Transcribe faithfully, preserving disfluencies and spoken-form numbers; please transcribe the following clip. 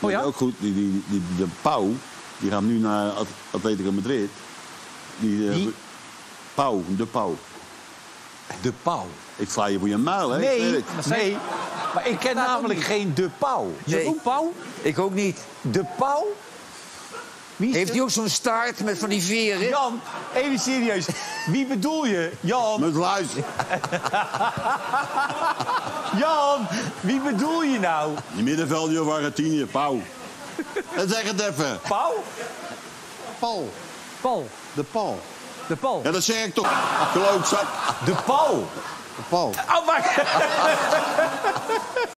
Oh ja? Ook goed. Die, die, die, de Pauw, die gaat nu naar At- Atletico Madrid. Die, uh, Wie? Pauw, de Pauw. De Pauw. Ik sla je voor je muil, hè? Ik weet Nee, het. nee. Maar ik ken namelijk geen De Pauw. Nee. Jeroen Pauw? Ik ook niet. De Pauw? Wie is Heeft het? hij ook zo'n staart met van die veren? Jan, even serieus. Wie bedoel je? Jan, Met luister. Jan, wie bedoel je nou? Die middenvelder van Argentinië, Pauw. En zeg het even. Pauw? Paul. Paul. De Paul. De Paul. Ja, dat zeg ik toch. Klootzak. De Pauw. Paul. Oh, maar...